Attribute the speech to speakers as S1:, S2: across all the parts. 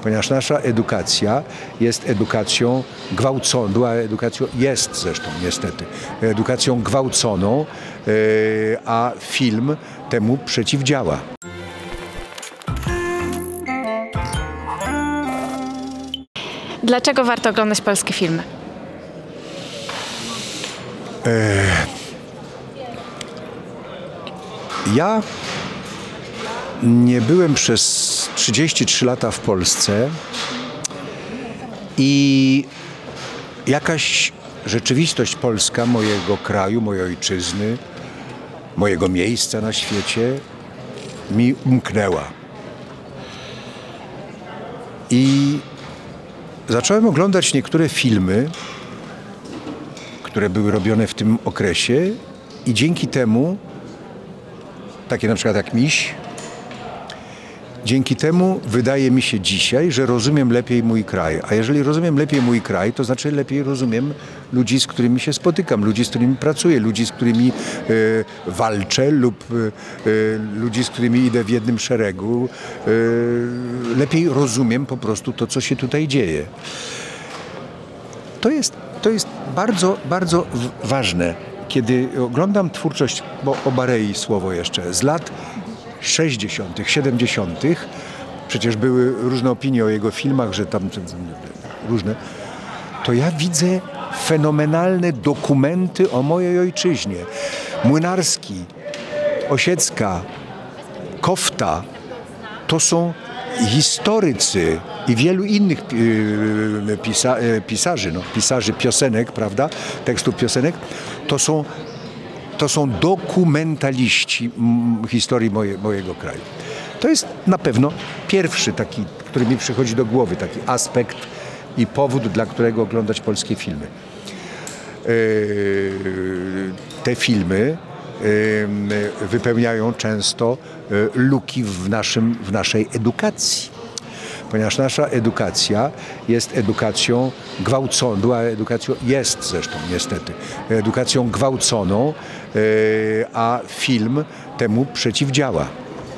S1: ponieważ nasza edukacja jest edukacją gwałconą, była edukacją, jest zresztą niestety, edukacją gwałconą, a film temu przeciwdziała.
S2: Dlaczego warto oglądać polskie filmy?
S1: Ja nie byłem przez 33 lata w Polsce i jakaś rzeczywistość polska mojego kraju, mojej ojczyzny, mojego miejsca na świecie mi umknęła. I zacząłem oglądać niektóre filmy, które były robione w tym okresie i dzięki temu, takie na przykład jak Miś, dzięki temu wydaje mi się dzisiaj, że rozumiem lepiej mój kraj. A jeżeli rozumiem lepiej mój kraj, to znaczy lepiej rozumiem ludzi, z którymi się spotykam, ludzi, z którymi pracuję, ludzi, z którymi walczę lub ludzi, z którymi idę w jednym szeregu. Lepiej rozumiem po prostu to, co się tutaj dzieje. To jest bardzo, bardzo ważne. Kiedy oglądam twórczość, bo o Barei słowo jeszcze, z lat 60., 70., przecież były różne opinie o jego filmach, że tam różne, to ja widzę fenomenalne dokumenty o mojej ojczyźnie. Młynarski, Osiecka, Kofta, to są historycy i wielu innych pisarzy piosenek, prawda, tekstów piosenek, to są dokumentaliści historii mojego kraju. To jest na pewno pierwszy taki, który mi przychodzi do głowy, taki aspekt i powód, dla którego oglądać polskie filmy. Te filmy wypełniają często luki w naszej edukacji. Ponieważ nasza edukacja jest edukacją gwałconą, była edukacją, jest zresztą niestety, edukacją gwałconą, a film temu przeciwdziała.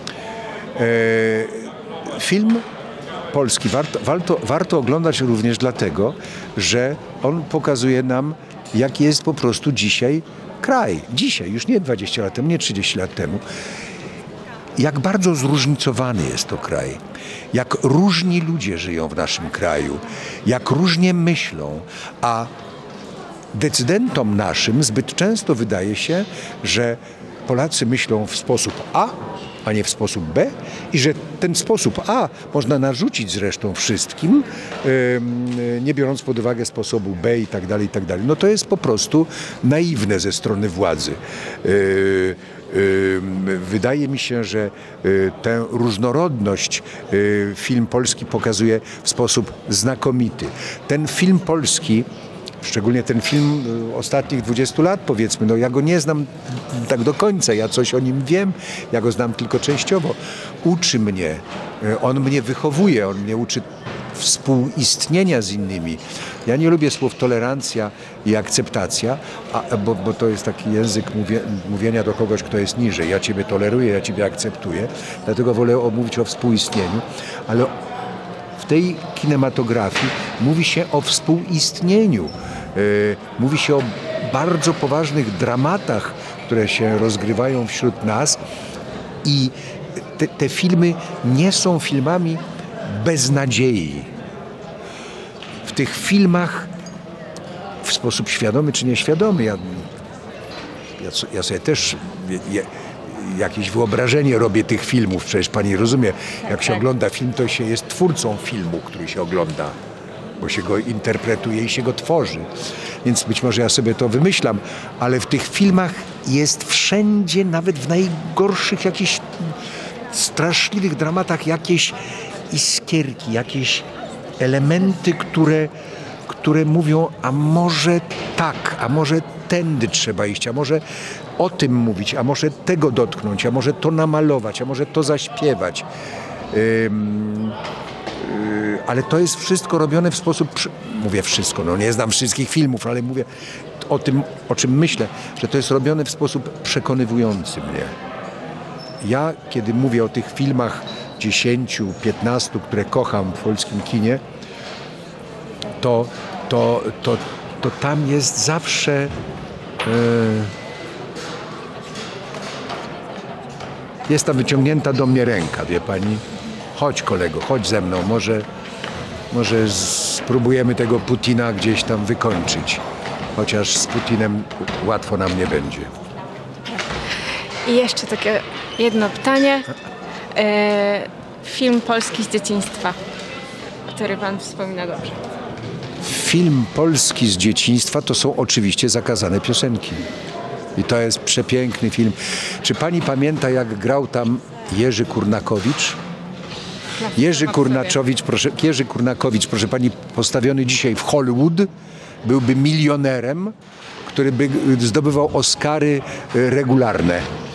S1: Film polski warto oglądać również dlatego, że on pokazuje nam, jaki jest po prostu dzisiaj kraj. Dzisiaj, już nie 20 lat temu, nie 30 lat temu. Jak bardzo zróżnicowany jest to kraj, jak różni ludzie żyją w naszym kraju, jak różnie myślą, a decydentom naszym zbyt często wydaje się, że Polacy myślą w sposób a nie w sposób B i że ten sposób A można narzucić zresztą wszystkim, nie biorąc pod uwagę sposobu B i tak dalej, i tak dalej. No to jest po prostu naiwne ze strony władzy. Wydaje mi się, że tę różnorodność film polski pokazuje w sposób znakomity. Ten film polski, szczególnie ten film ostatnich 20 lat, powiedzmy, no ja go nie znam tak do końca, ja coś o nim wiem, ja go znam tylko częściowo. Uczy mnie, on mnie wychowuje, on mnie uczy współistnienia z innymi. Ja nie lubię słów tolerancja i akceptacja, bo to jest taki język mówienia do kogoś, kto jest niżej. Ja ciebie toleruję, ja ciebie akceptuję, dlatego wolę mówić o współistnieniu, ale w tej kinematografii mówi się o współistnieniu, mówi się o bardzo poważnych dramatach, które się rozgrywają wśród nas i te filmy nie są filmami bez nadziei. W tych filmach w sposób świadomy czy nieświadomy, ja sobie też jakieś wyobrażenie robię tych filmów, przecież pani rozumie, jak się ogląda film, to się jest twórcą filmu, który się ogląda, bo się go interpretuje i się go tworzy. Więc być może ja sobie to wymyślam, ale w tych filmach jest wszędzie, nawet w najgorszych jakichś straszliwych dramatach, jakieś iskierki, jakieś elementy, które mówią, a może tak, a może tędy trzeba iść, a może o tym mówić, a może tego dotknąć, a może to namalować, a może to zaśpiewać. Ale to jest wszystko robione w sposób, mówię wszystko, no nie znam wszystkich filmów, ale mówię o tym, o czym myślę, że to jest robione w sposób przekonywujący mnie. Ja, kiedy mówię o tych filmach 10, 15, które kocham w polskim kinie, to tam jest zawsze jest ta wyciągnięta do mnie ręka, wie pani. Chodź kolego, chodź ze mną, może spróbujemy tego Putina gdzieś tam wykończyć. Chociaż z Putinem łatwo nam nie będzie.
S2: I jeszcze takie jedno pytanie. Film polski z dzieciństwa, który pan wspomina dobrze.
S1: Film polski z dzieciństwa to są oczywiście Zakazane piosenki. I to jest przepiękny film. Czy pani pamięta, jak grał tam Jerzy Kurnakowicz? Jerzy Kurnakowicz, proszę pani, postawiony dzisiaj w Hollywood, byłby milionerem, który by zdobywał Oscary regularne.